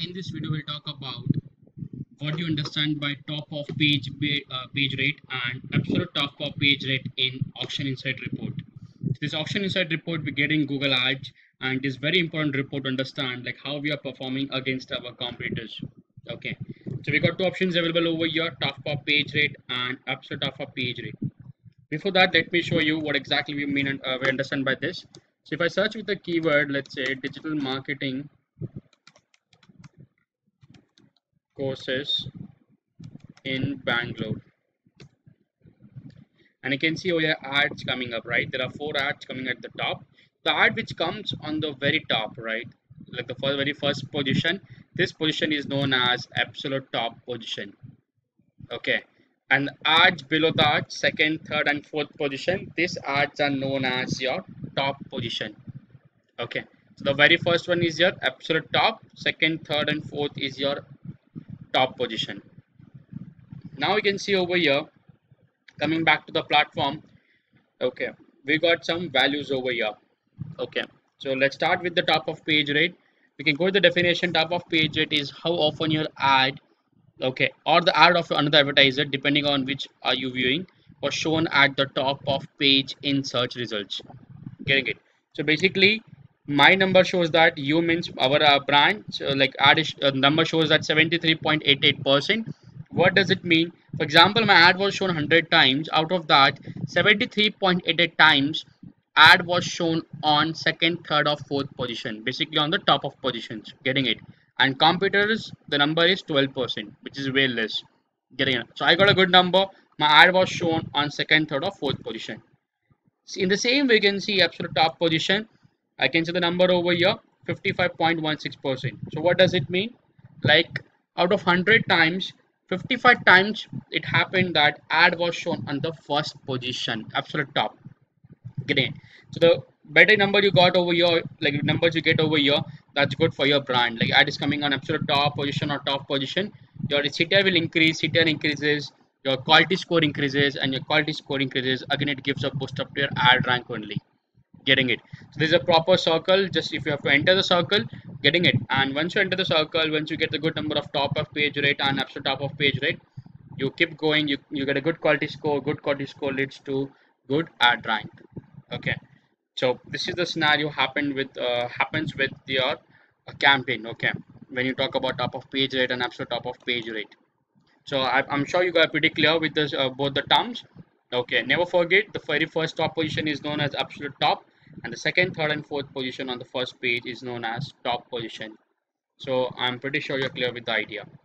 in this video we'll talk about what do you understand by top of page rate and absolute top of page rate in Auction Insight report. This Auction Insight report we get in Google Ads, and it is very important report to understand like how we are performing against our competitors. Okay, so we got two options available over here: top of page rate and absolute top of page rate. Before that, let me show you what exactly we mean and we understand by this. So if I search with the keyword, let's say digital marketing courses in Bangalore, and you can see over here ads coming up, right? There are four ads coming at the top. The ad which comes on the very top, right, like the very first position, this position is known as absolute top position. Okay, and ads below that, second, third and fourth position, these ads are known as your top position. Okay, so the very first one is your absolute top, second, third and fourth is your top position. Now you can see over here, coming back to the platform. Okay, we got some values over here. Okay, so let's start with the top of page rate. We can go to the definition. Top of page rate is how often your ad, okay, or the ad of another advertiser, depending on which are you viewing, was shown at the top of page in search results. Getting it? So basically my number shows that you means our brand, so like ad is, number shows that 73.88%. What does it mean? For example, my ad was shown 100 times. Out of that, 73.88 times ad was shown on second, third or fourth position, basically on the top of positions. Getting it? And competitors, the number is 12%, which is way less. Getting it? So I got a good number. My ad was shown on second, third or fourth position. In the same way, you can see absolute top position. I can see the number over here, 55.16%. So what does it mean? Like out of 100 times, 55 times it happened that ad was shown on the first position, absolute top. Getting it? So the better number you got over here, like numbers you get over here, that's good for your brand. Like ad is coming on absolute top position or top position, your CTR will increase, CTR increases, your quality score increases, and your quality score increases. Again, it gives a boost up to your ad rank only. Getting it? So there's a proper circle. Just if you have to enter the circle, getting it. And once you enter the circle, once you get the good number of top of page rate and absolute top of page rate, you keep going. You get a good quality score. Good quality score leads to good ad rank. Okay, so this is the scenario happens with your campaign. Okay, when you talk about top of page rate and absolute top of page rate. So I'm sure you got pretty clear with this both the terms. Okay, never forget the very first top position is known as absolute top, and the second, third and fourth position on the first page is known as top position. So I'm pretty sure you're clear with the idea.